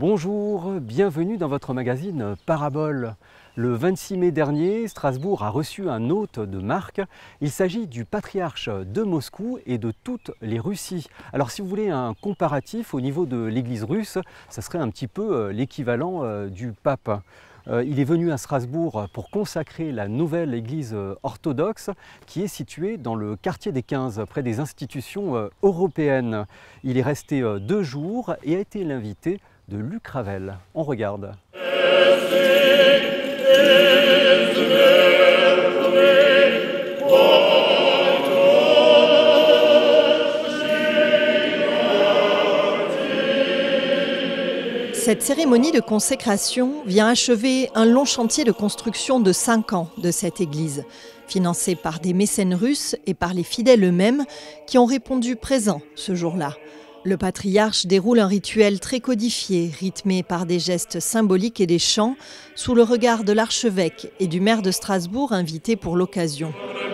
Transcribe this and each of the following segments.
Bonjour, bienvenue dans votre magazine Parabole. Le 26 mai dernier, Strasbourg a reçu un hôte de marque. Il s'agit du patriarche de Moscou et de toutes les Russies. Alors si vous voulez un comparatif au niveau de l'église russe, ça serait un petit peu l'équivalent du pape. Il est venu à Strasbourg pour consacrer la nouvelle église orthodoxe qui est située dans le quartier des 15, près des institutions européennes. Il est resté 2 jours et a été l'invité de Luc Ravel. On regarde. Cette cérémonie de consécration vient achever un long chantier de construction de 5 ans de cette église, financé par des mécènes russes et par les fidèles eux-mêmes qui ont répondu présents ce jour-là. Le patriarche déroule un rituel très codifié, rythmé par des gestes symboliques et des chants, sous le regard de l'archevêque et du maire de Strasbourg invité pour l'occasion.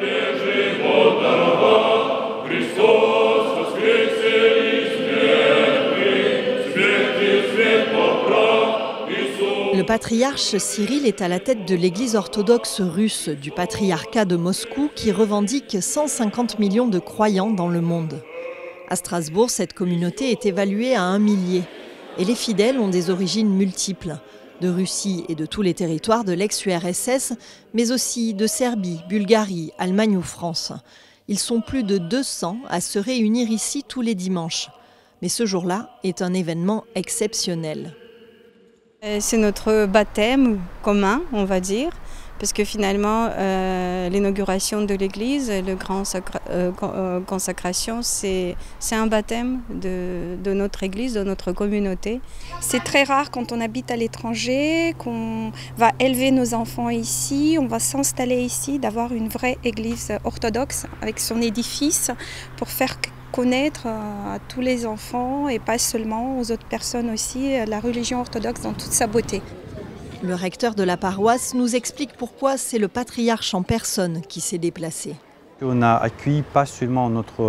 Le patriarche Cyril est à la tête de l'église orthodoxe russe du patriarcat de Moscou qui revendique 150 millions de croyants dans le monde. À Strasbourg, cette communauté est évaluée à 1 millier et les fidèles ont des origines multiples, de Russie et de tous les territoires de l'ex-URSS, mais aussi de Serbie, Bulgarie, Allemagne ou France. Ils sont plus de 200 à se réunir ici tous les dimanches. Mais ce jour-là est un événement exceptionnel. C'est notre baptême commun, on va dire, parce que finalement, l'inauguration de l'église, le grand consacration, c'est un baptême de notre église, de notre communauté. C'est très rare quand on habite à l'étranger, qu'on va élever nos enfants ici, on va s'installer ici, d'avoir une vraie église orthodoxe avec son édifice pour faire connaître à tous les enfants et pas seulement aux autres personnes aussi la religion orthodoxe dans toute sa beauté. Le recteur de la paroisse nous explique pourquoi c'est le patriarche en personne qui s'est déplacé. On a accueilli pas seulement notre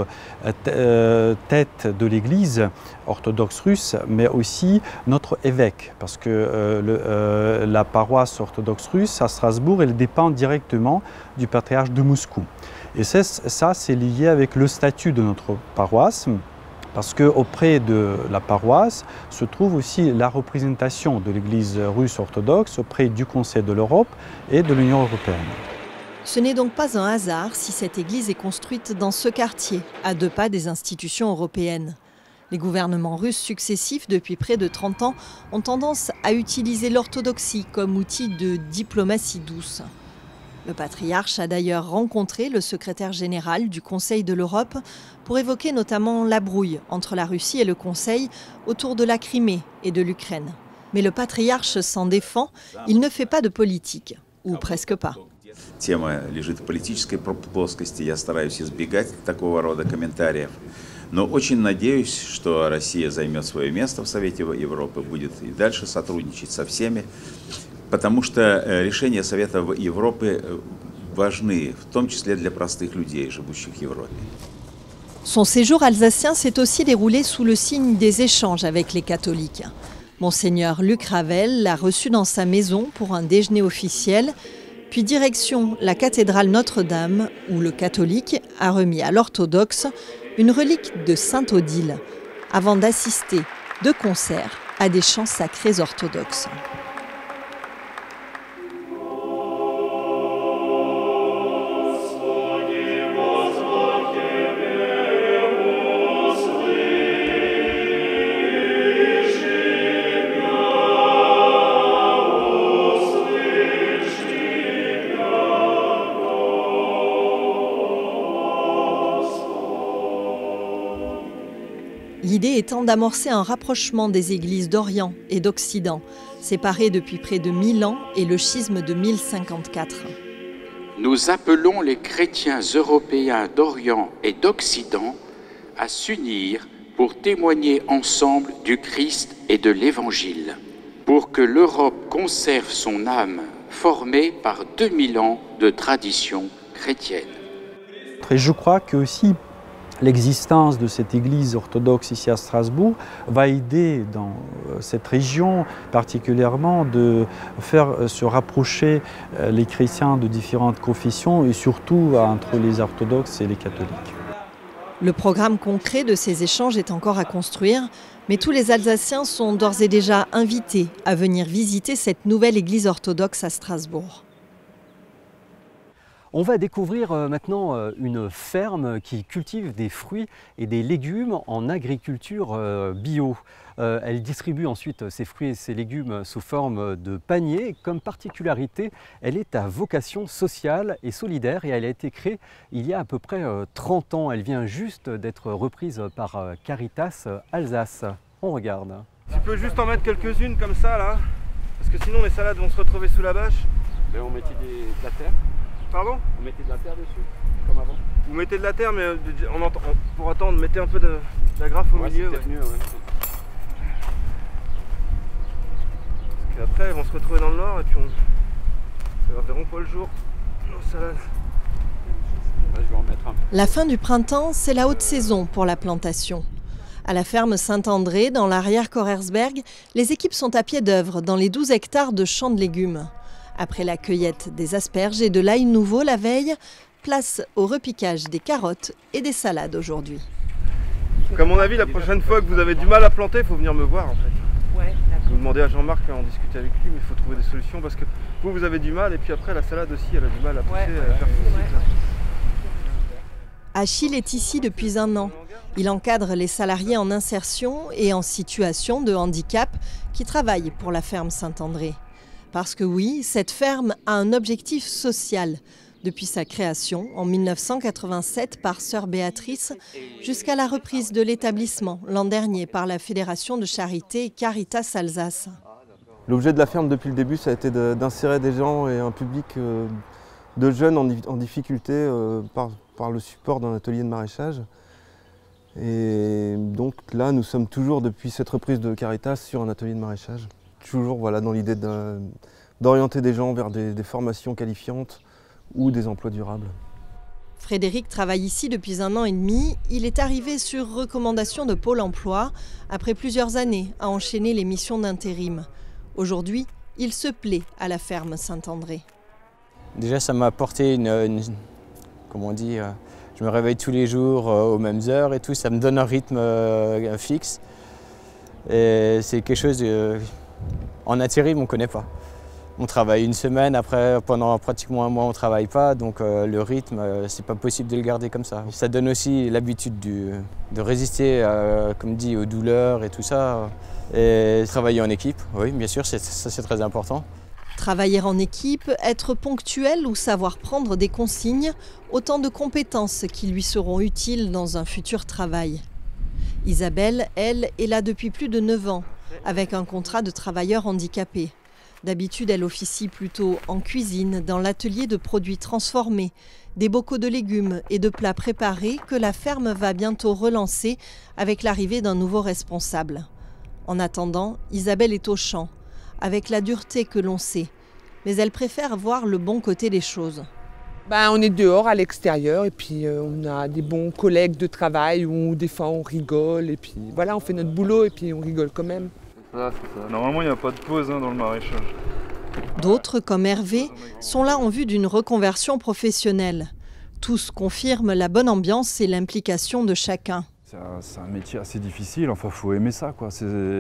tête de l'église orthodoxe russe, mais aussi notre évêque, parce que la paroisse orthodoxe russe à Strasbourg, elle dépend directement du patriarche de Moscou. Et ça, c'est lié avec le statut de notre paroisse, parce qu'auprès de la paroisse se trouve aussi la représentation de l'Église russe orthodoxe auprès du Conseil de l'Europe et de l'Union européenne. Ce n'est donc pas un hasard si cette église est construite dans ce quartier, à 2 pas des institutions européennes. Les gouvernements russes successifs depuis près de 30 ans ont tendance à utiliser l'orthodoxie comme outil de diplomatie douce. Le patriarche a d'ailleurs rencontré le secrétaire général du Conseil de l'Europe pour évoquer notamment la brouille entre la Russie et le Conseil autour de la Crimée et de l'Ukraine. Mais le patriarche s'en défend, il ne fait pas de politique, ou presque pas. Тема лежит в политической плоскости, я стараюсь избегать такого рода комментариев. Но очень надеюсь, что Россия займет свое место в Совете Европы, будет и дальше сотрудничать со всеми, потому что решения Совета Европы важны, в том числе для простых людей, живущих в Европе. Son séjour alsacien s'est aussi déroulé sous le signe des échanges avec les catholiques. Monseigneur Luc Ravel l'a reçu dans sa maison pour un déjeuner officiel, puis direction la cathédrale Notre-Dame, où le catholique a remis à l'orthodoxe une relique de Sainte Odile, avant d'assister de concert à des chants sacrés orthodoxes. L'idée étant d'amorcer un rapprochement des églises d'Orient et d'Occident, séparées depuis près de 1000 ans et le schisme de 1054. Nous appelons les chrétiens européens d'Orient et d'Occident à s'unir pour témoigner ensemble du Christ et de l'Évangile, pour que l'Europe conserve son âme formée par 2000 ans de tradition chrétienne. Et je crois que aussi l'existence de cette église orthodoxe ici à Strasbourg va aider dans cette région particulièrement de faire se rapprocher les chrétiens de différentes confessions et surtout entre les orthodoxes et les catholiques. Le programme concret de ces échanges est encore à construire, mais tous les Alsaciens sont d'ores et déjà invités à venir visiter cette nouvelle église orthodoxe à Strasbourg. On va découvrir maintenant une ferme qui cultive des fruits et des légumes en agriculture bio. Elle distribue ensuite ses fruits et ses légumes sous forme de paniers. Comme particularité, elle est à vocation sociale et solidaire et elle a été créée il y a à peu près 30 ans. Elle vient juste d'être reprise par Caritas Alsace. On regarde. Tu peux juste en mettre quelques-unes comme ça là, parce que sinon les salades vont se retrouver sous la bâche. Mais on mettait de la terre. Pardon? On mettait de la terre dessus, comme avant. Vous mettez de la terre, mais pour attendre, mettez un peu de la graffe au milieu. C'est mieux, ouais. Parce qu'après, elles vont se retrouver dans le nord et puis ça leur verront pas le jour. Nos salades. Ouais, je vais en mettre un. La fin du printemps, c'est la haute saison pour la plantation. À la ferme Saint-André, dans l'arrière-Korersberg, les équipes sont à pied d'œuvre dans les 12 hectares de champs de légumes. Après la cueillette des asperges et de l'ail nouveau la veille, place au repiquage des carottes et des salades aujourd'hui. À mon avis, la prochaine fois que vous avez du mal à planter, il faut venir me voir en fait. Ouais, vous demandez à Jean-Marc, en discuter avec lui, mais il faut trouver des solutions parce que vous avez du mal et puis après la salade aussi, elle a du mal à pousser, à faire son cycle. Achille est ici depuis 1 an. Il encadre les salariés en insertion et en situation de handicap qui travaillent pour la ferme Saint-André. Parce que oui, cette ferme a un objectif social. Depuis sa création en 1987 par sœur Béatrice, jusqu'à la reprise de l'établissement l'an dernier par la Fédération de charité Caritas Alsace. L'objet de la ferme depuis le début, ça a été d'insérer des gens et un public de jeunes en difficulté par le support d'un atelier de maraîchage. Et donc là, nous sommes toujours depuis cette reprise de Caritas sur un atelier de maraîchage. Toujours voilà, dans l'idée d'orienter des gens vers des formations qualifiantes ou des emplois durables. Frédéric travaille ici depuis 1 an et demi. Il est arrivé sur recommandation de Pôle emploi après plusieurs années à enchaîner les missions d'intérim. Aujourd'hui, il se plaît à la ferme Saint-André. Déjà, ça m'a apporté comment on dit, je me réveille tous les jours aux mêmes heures et tout. Ça me donne un rythme fixe. Et c'est quelque chose en intérim, on ne connaît pas. On travaille une semaine, après pendant pratiquement 1 mois on ne travaille pas, donc le rythme, c'est pas possible de le garder comme ça. Ça donne aussi l'habitude de résister, comme dit, aux douleurs et tout ça. Et travailler en équipe, oui bien sûr, ça c'est très important. Travailler en équipe, être ponctuel ou savoir prendre des consignes, autant de compétences qui lui seront utiles dans un futur travail. Isabelle, elle, est là depuis plus de 9 ans, avec un contrat de travailleur handicapé. D'habitude, elle officie plutôt en cuisine, dans l'atelier de produits transformés, des bocaux de légumes et de plats préparés que la ferme va bientôt relancer avec l'arrivée d'un nouveau responsable. En attendant, Isabelle est au champ, avec la dureté que l'on sait, mais elle préfère voir le bon côté des choses. On est dehors, à l'extérieur, et puis on a des bons collègues de travail où des fois on rigole, et puis voilà, on fait notre boulot et puis on rigole quand même. C'est ça. Normalement, il n'y a pas de pause dans le maraîchage. D'autres, comme Hervé, sont là en vue d'une reconversion professionnelle. Tous confirment la bonne ambiance et l'implication de chacun. C'est un métier assez difficile, enfin, il faut aimer ça, quoi.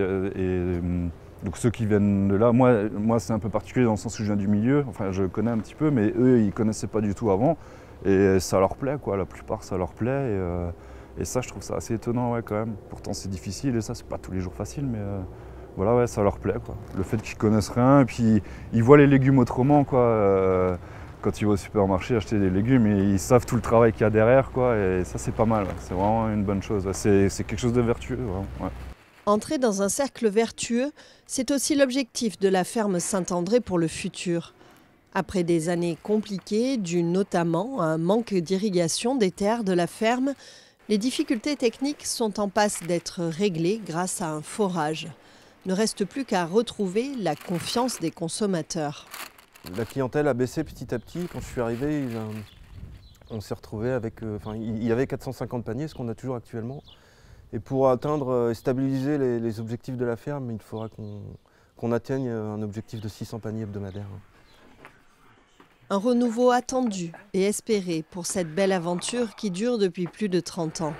Donc ceux qui viennent de là, moi c'est un peu particulier dans le sens où je viens du milieu, enfin je connais un petit peu, mais eux ils ne connaissaient pas du tout avant et ça leur plaît, quoi. La plupart ça leur plaît et ça je trouve ça assez étonnant, ouais, quand même. Pourtant c'est difficile et ça c'est pas tous les jours facile, mais voilà, ouais, ça leur plaît, quoi. Le fait qu'ils connaissent rien et puis ils voient les légumes autrement, quoi. Quand ils vont au supermarché acheter des légumes, ils savent tout le travail qu'il y a derrière, quoi, et ça c'est pas mal, ouais. C'est vraiment une bonne chose, ouais. C'est quelque chose de vertueux, vraiment, ouais. Entrer dans un cercle vertueux, c'est aussi l'objectif de la ferme Saint-André pour le futur. Après des années compliquées, dues notamment à un manque d'irrigation des terres de la ferme, les difficultés techniques sont en passe d'être réglées grâce à un forage. Ne reste plus qu'à retrouver la confiance des consommateurs. La clientèle a baissé petit à petit. Quand je suis arrivé, on s'est retrouvé avec, il y avait 450 paniers, ce qu'on a toujours actuellement. Et pour atteindre et stabiliser les objectifs de la ferme, il faudra qu'on atteigne un objectif de 600 paniers hebdomadaires. Un renouveau attendu et espéré pour cette belle aventure qui dure depuis plus de 30 ans.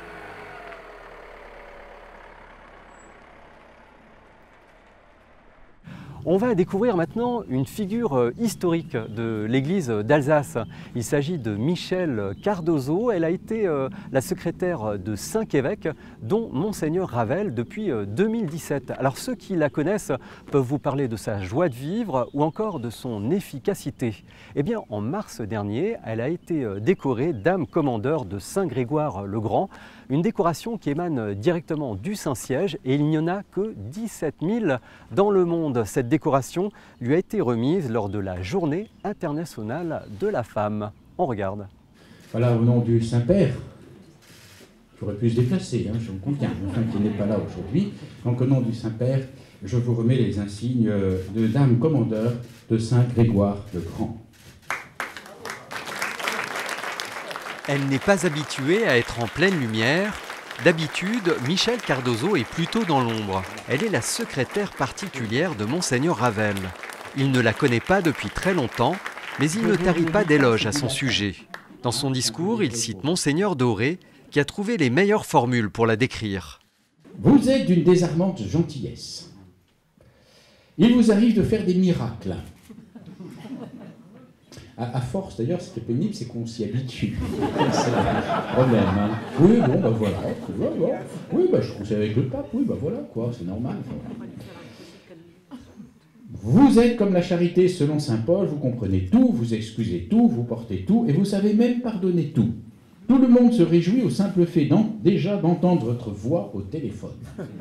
On va découvrir maintenant une figure historique de l'église d'Alsace. Il s'agit de Michèle Cardozo. Elle a été la secrétaire de 5 évêques, dont Monseigneur Ravel depuis 2017. Alors ceux qui la connaissent peuvent vous parler de sa joie de vivre ou encore de son efficacité. Eh bien, en mars dernier, elle a été décorée Dame Commandeur de Saint-Grégoire-le-Grand. Une décoration qui émane directement du Saint-Siège et il n'y en a que 17 000 dans le monde. Cette décoration lui a été remise lors de la Journée internationale de la femme. On regarde. Voilà, au nom du Saint-Père, j'aurais pu se déplacer, je vous conviens, enfin qui n'est pas là aujourd'hui. Donc au nom du Saint-Père, je vous remets les insignes de Dame Commandeur de Saint-Grégoire-le-Grand. Elle n'est pas habituée à être en pleine lumière. D'habitude, Michèle Cardozo est plutôt dans l'ombre. Elle est la secrétaire particulière de Monseigneur Ravel. Il ne la connaît pas depuis très longtemps, mais il ne tarit pas d'éloges à son sujet. Dans son discours, il cite Monseigneur Doré, qui a trouvé les meilleures formules pour la décrire. Vous êtes d'une désarmante gentillesse. Il vous arrive de faire des miracles. À force, d'ailleurs, ce qui est pénible, c'est qu'on s'y habitue. C'est le problème. Hein. Oui, bon, ben voilà. Oui, ben je conseille avec le pape. Oui, ben voilà, quoi, c'est normal. Vous êtes comme la charité selon saint Paul, vous comprenez tout, vous excusez tout, vous portez tout, et vous savez même pardonner tout. Tout le monde se réjouit au simple fait déjà d'entendre votre voix au téléphone.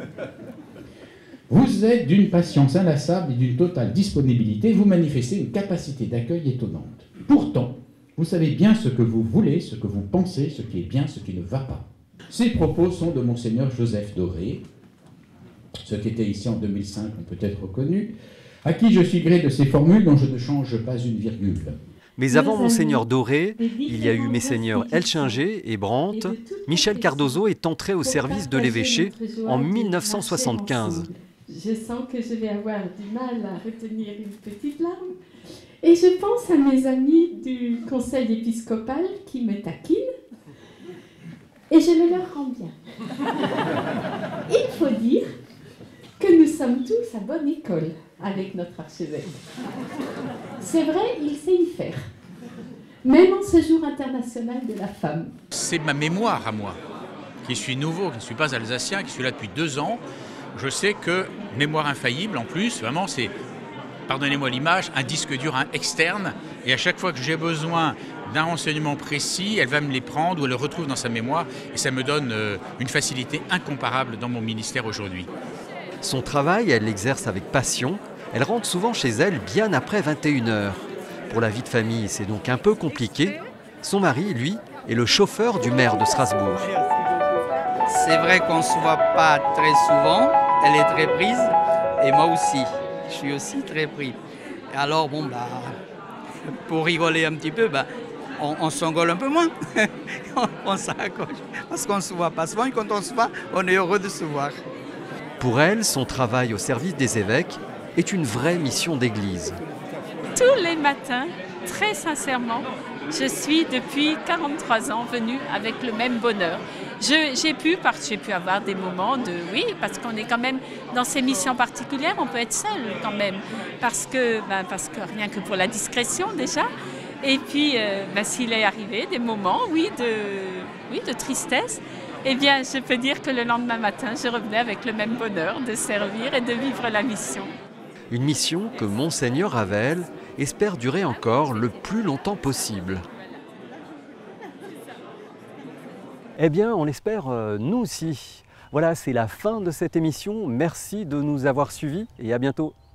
Vous êtes d'une patience inlassable et d'une totale disponibilité, vous manifestez une capacité d'accueil étonnante. Pourtant, vous savez bien ce que vous voulez, ce que vous pensez, ce qui est bien, ce qui ne va pas. Ces propos sont de Monseigneur Joseph Doré, ceux qui étaient ici en 2005 l'ont peut-être reconnu, à qui je suis gré de ces formules dont je ne change pas une virgule. Mais avant Monseigneur Doré, il y a eu Messeigneurs Elchinger et Brandt. Michèle Cardozo est entrée au service de l'évêché en 1975. Je sens que je vais avoir du mal à retenir une petite larme. Et je pense à mes amis du conseil épiscopal qui me taquinent. Et je le leur rends bien. Il faut dire que nous sommes tous à bonne école avec notre archevêque. C'est vrai, il sait y faire. Même en ce jour international de la femme. C'est ma mémoire à moi, qui suis nouveau, qui ne suis pas alsacien, qui suis là depuis 2 ans. Je sais que mémoire infaillible, en plus, vraiment, c'est, pardonnez-moi l'image, un disque dur externe. Et à chaque fois que j'ai besoin d'un renseignement précis, elle va me les prendre ou elle le retrouve dans sa mémoire. Et ça me donne une facilité incomparable dans mon ministère aujourd'hui. Son travail, elle l'exerce avec passion. Elle rentre souvent chez elle bien après 21 h. Pour la vie de famille, c'est donc un peu compliqué. Son mari, lui, est le chauffeur du maire de Strasbourg. C'est vrai qu'on ne se voit pas très souvent. Elle est très prise. Et moi aussi. Je suis aussi très pris. Alors, bon, pour rigoler un petit peu, on s'engueule un peu moins. On s'accroche. Parce qu'on ne se voit pas souvent. Et quand on se voit, on est heureux de se voir. Pour elle, son travail au service des évêques est une vraie mission d'église. Tous les matins, très sincèrement, je suis depuis 43 ans venue avec le même bonheur. J'ai pu avoir des moments de oui, parce qu'on est quand même dans ces missions particulières, on peut être seul quand même, parce que rien que pour la discrétion déjà. Et puis, s'il est arrivé des moments, de tristesse, eh bien, je peux dire que le lendemain matin, je revenais avec le même bonheur de servir et de vivre la mission. Une mission que Monseigneur Ravel espère durer encore le plus longtemps possible. Eh bien, on l'espère nous aussi. Voilà, c'est la fin de cette émission. Merci de nous avoir suivis et à bientôt.